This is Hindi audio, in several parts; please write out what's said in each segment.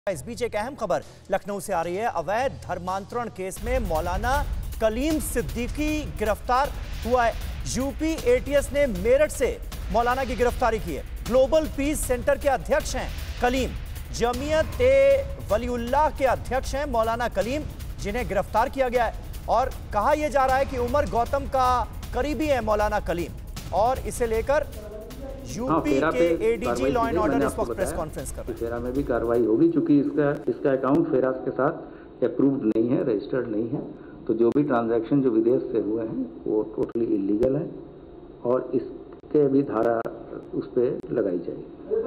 इस बीच एक अहम खबर लखनऊ से आ रही है। अवैध धर्मांतरण केस में मौलाना कलीम सिद्दीकी गिरफ्तार हुआ है। यूपी एटीएस ने मेरठ से मौलाना की गिरफ्तारी की है। ग्लोबल पीस सेंटर के अध्यक्ष हैं कलीम। जमीयत ए वलीउल्लाह के अध्यक्ष हैं मौलाना कलीम, जिन्हें गिरफ्तार किया गया है। और कहा यह जा रहा है कि उमर गौतम का करीबी है मौलाना कलीम, और इसे लेकर यूपी के एडीजी लॉ एंड ऑर्डर इस वक्त प्रेस कॉन्फ्रेंस कर रहे हैं। फेरा में भी कार्रवाई होगी, क्योंकि इसका अकाउंट फेरास के साथ अप्रूव्ड नहीं है, रजिस्टर्ड नहीं है। तो जो भी ट्रांजैक्शन जो विदेश से हुए हैं वो टोटली इलीगल है, और इसके भी धारा उस पर लगाई जाएगी।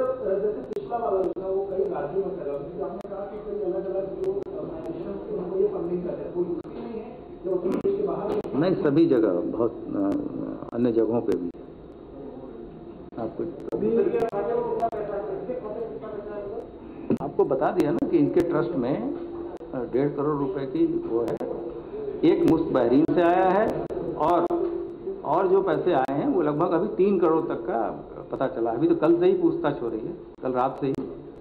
नहीं, सभी जगह, बहुत अन्य जगहों पे भी। आपको बता दिया ना कि इनके ट्रस्ट में 1.5 करोड़ रुपए की वो है, एक मुश्त बहरीन से आया है, और जो पैसे आए हैं वो लगभग अभी 3 करोड़ तक का पता चला। अभी तो कल से ही पूछताछ हो रही है, कल रात से ही।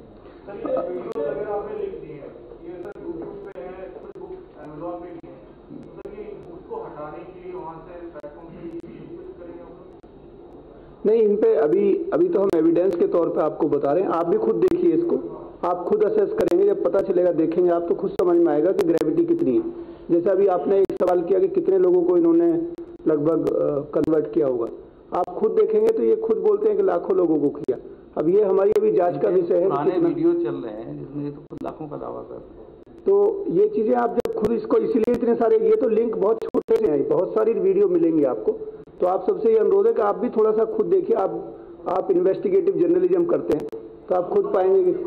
नहीं, इन पे अभी तो हम एविडेंस के तौर पे आपको बता रहे हैं। आप भी खुद देखिए इसको, आप खुद असेस करेंगे, जब पता चलेगा, देखेंगे आप तो खुद समझ में आएगा कि ग्रेविटी कितनी है। जैसे अभी आपने एक सवाल किया कि कितने लोगों को इन्होंने लगभग कन्वर्ट किया होगा, आप खुद देखेंगे तो ये खुद बोलते हैं कि लाखों लोगों को किया। अब ये हमारी अभी जांच का विषय है। पुराने वीडियो चल रहे हैं जिसमें तो खुद लाखों का दावा कर, तो ये चीजें आप जब खुद इसको, इसीलिए इतने सारे, ये तो लिंक बहुत छोटे से हैं, बहुत सारी वीडियो मिलेंगी आपको। तो आप सबसे ये अनुरोध है कि आप भी थोड़ा सा खुद देखिए। आप इन्वेस्टिगेटिव जर्नलिज्म करते हैं तो आप खुद पाएंगे कि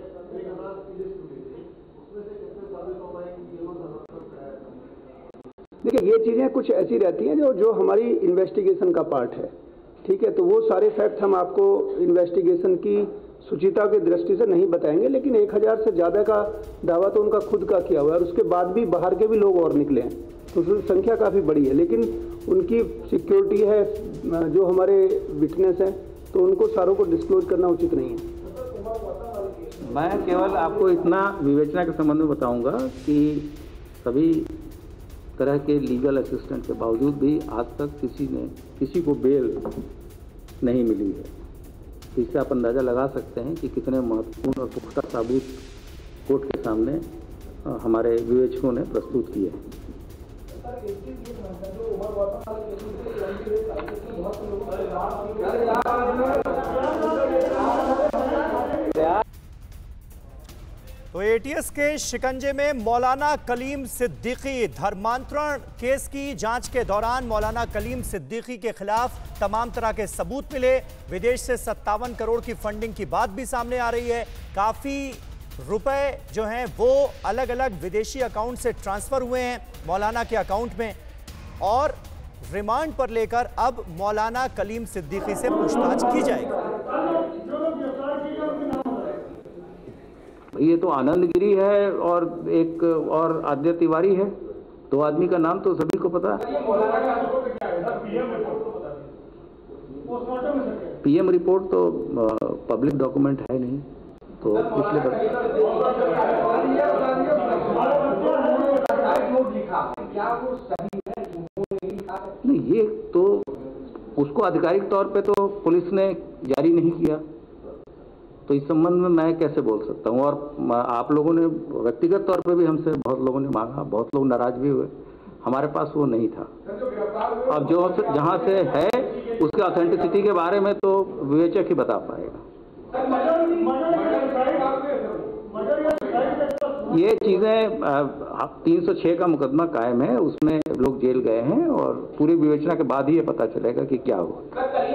देखिए ये चीजें कुछ ऐसी रहती हैं जो हमारी इन्वेस्टिगेशन का पार्ट है। ठीक है, तो वो सारे फैक्ट हम आपको इन्वेस्टिगेशन की सुचिता की दृष्टि से नहीं बताएंगे, लेकिन 1000 से ज्यादा का दावा तो उनका खुद का किया हुआ है, और उसके बाद भी बाहर के भी लोग और निकले हैं, तो संख्या काफी बड़ी है। लेकिन उनकी सिक्योरिटी है, जो हमारे विटनेस हैं, तो उनको सारों को डिस्क्लोज करना उचित नहीं है। मैं केवल आपको इतना विवेचना के संबंध में बताऊंगा कि सभी तरह के लीगल असिस्टेंट के बावजूद भी आज तक किसी को बेल नहीं मिली है। तो इससे आप अंदाज़ा लगा सकते हैं कि कितने महत्वपूर्ण और पुख्ता सबूत कोर्ट के सामने हमारे विवेचकों ने प्रस्तुत किए हैं। तो एटीएस के शिकंजे में मौलाना कलीम सिद्दीकी। धर्मांतरण केस की जांच के दौरान मौलाना कलीम सिद्दीकी के खिलाफ तमाम तरह के सबूत मिले। विदेश से 57 करोड़ की फंडिंग की बात भी सामने आ रही है। काफी रुपए जो हैं वो अलग अलग विदेशी अकाउंट से ट्रांसफर हुए हैं मौलाना के अकाउंट में, और रिमांड पर लेकर अब मौलाना कलीम सिद्दीकी से पूछताछ की जाएगी। ये तो आनंद गिरी है और एक और आद्य तिवारी है, 2 आदमी का नाम तो सभी को पता है। पीएम रिपोर्ट तो पब्लिक डॉक्यूमेंट है नहीं, तो इसलिए नहीं, ये तो उसको आधिकारिक तौर पे तो पुलिस ने जारी नहीं किया, तो इस संबंध में मैं कैसे बोल सकता हूँ। और आप लोगों ने व्यक्तिगत तौर पे भी हमसे बहुत लोगों ने मांगा, बहुत लोग नाराज भी हुए, हमारे पास वो नहीं था। अब जो जहाँ से है उसके ऑथेंटिसिटी के बारे में तो विवेचक ही बता पाएगा। ये चीज़ें 306 का मुकदमा कायम है, उसमें लोग जेल गए हैं, और पूरी विवेचना के बाद ही ये पता चलेगा कि क्या हुआ।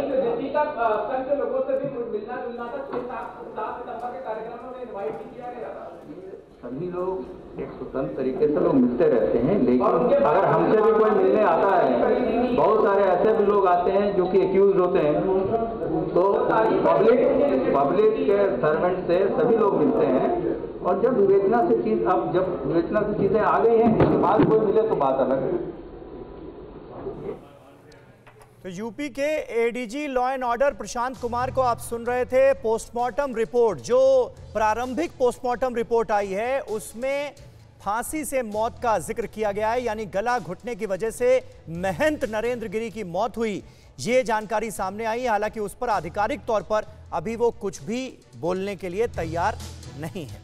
सभी लोग एक स्वतंत्र तरीके से लोग मिलते रहते हैं, लेकिन अगर हमसे भी कोई मिलने आता है, बहुत सारे ऐसे भी लोग आते हैं जो कि एक्यूज होते हैं, तो पब्लिक के सर्वेंट से सभी लोग मिलते हैं। और जब विवेचना से चीजें आ गई हैं, इसके बाद कोई मिले तो बात अलग है। तो यूपी के ADG law and order Prashant Kumar को आप सुन रहे थे। पोस्टमार्टम रिपोर्ट, जो प्रारंभिक पोस्टमार्टम रिपोर्ट आई है उसमें फांसी से मौत का जिक्र किया गया है, यानी गला घुटने की वजह से महंत नरेंद्र गिरी की मौत हुई, ये जानकारी सामने आई। हालांकि उस पर आधिकारिक तौर पर अभी वो कुछ भी बोलने के लिए तैयार नहीं है।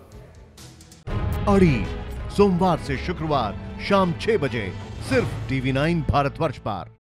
अड़ी सोमवार से शुक्रवार शाम 6 बजे सिर्फ TV9 भारतवर्ष पर।